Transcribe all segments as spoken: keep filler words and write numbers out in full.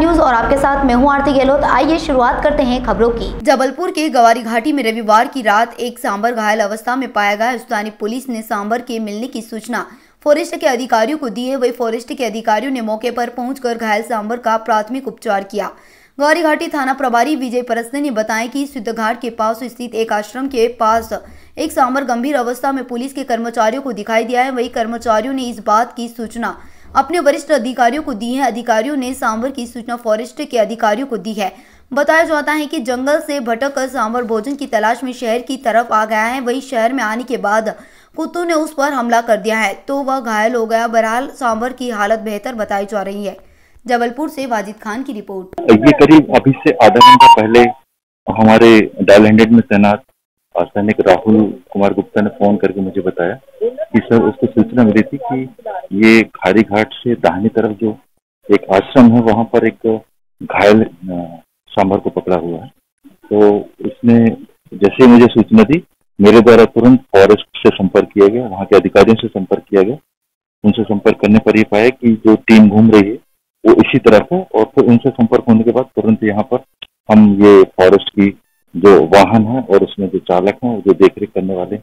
News और आपके साथ मैं हूं आरती गहलोत। आइए शुरुआत करते हैं खबरों की। जबलपुर के गवारी घाटी में रविवार की रात एक सांबर घायल अवस्था में पाया गया। स्थानीय पुलिस ने सांबर के मिलने की सूचना फॉरेस्ट के अधिकारियों को दी है। वही फॉरेस्ट के अधिकारियों ने मौके पर पहुंचकर घायल सांबर का प्राथमिक उपचार किया। गवारी घाटी थाना प्रभारी विजय परस्ते ने बताया कि सिद्धघाट के पास स्थित एक आश्रम के पास एक सांबर गंभीर अवस्था में पुलिस के कर्मचारियों को दिखाई दिया है। वही कर्मचारियों ने इस बात की सूचना अपने वरिष्ठ अधिकारियों को दी है। अधिकारियों ने सांबर की सूचना फॉरेस्ट के अधिकारियों को दी है। बताया जाता है कि जंगल से भटक कर सांबर भोजन की तलाश में शहर की तरफ आ गया है। वही शहर में आने के बाद कुत्तों ने उस पर हमला कर दिया है तो वह घायल हो गया। बहरहाल सांबर की हालत बेहतर बताई जा रही है। जबलपुर से वाजिद खान की रिपोर्ट। ये करीब अभी से आधा घंटा पहले हमारे डायल हंड्रेड में तैनात सैनिक राहुल कुमार गुप्ता ने फोन करके मुझे बताया कि सर उसको सूचना मिली थी कि ये खारी घाट से दाहिनी तरफ जो एक आश्रम है वहां पर एक घायल सांबर को पकड़ा हुआ है। तो उसने जैसे मुझे सूचना दी, मेरे द्वारा तुरंत फॉरेस्ट से संपर्क किया गया, वहां के अधिकारियों से संपर्क किया गया। उनसे संपर्क करने पर यह पाया कि जो टीम घूम रही है वो इसी तरफ है और फिर उनसे संपर्क होने के बाद तुरंत यहाँ पर हम ये फॉरेस्ट की जो वाहन है और उसमें जो चालक है, जो देखरेख करने वाले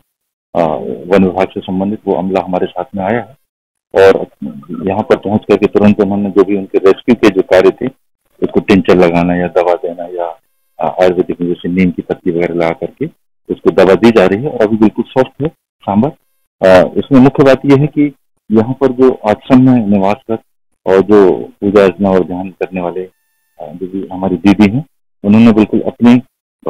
वन विभाग से संबंधित वो अमला हमारे साथ में आया है और यहाँ पर पहुंच करके तुरंत उन्होंने जो भी उनके रेस्क्यू के जो कार्य थे उसको टिंचर लगाना या दवा देना या आयुर्वेदिक जैसे नीम की पत्ती वगैरह लगा करके उसको दवा दी जा रही है और अभी बिल्कुल स्वस्थ है सांबर। इसमें मुख्य बात यह है कि यहाँ पर जो आश्रम में निवास कर और जो पूजा अर्चना और ध्यान करने वाले जो भी हमारी दीदी हैं उन्होंने बिल्कुल अपनी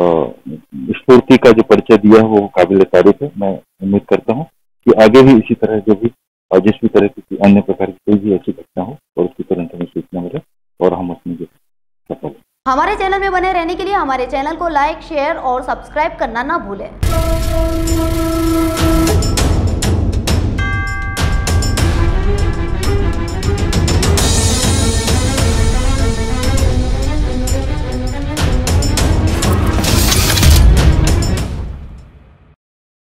स्फूर्ति का जो परिचय दिया है वो काबिल तारीफ है। मैं उम्मीद करता हूँ कि आगे भी इसी तरह जो भी और जिस भी तरह की अन्य प्रकार की कोई भी ऐसी घटना हो और उसकी तुरंत हमें सूचना मिले और हम उसमें जो सफल। हमारे चैनल में बने रहने के लिए हमारे चैनल को लाइक, शेयर और सब्सक्राइब करना ना भूलें।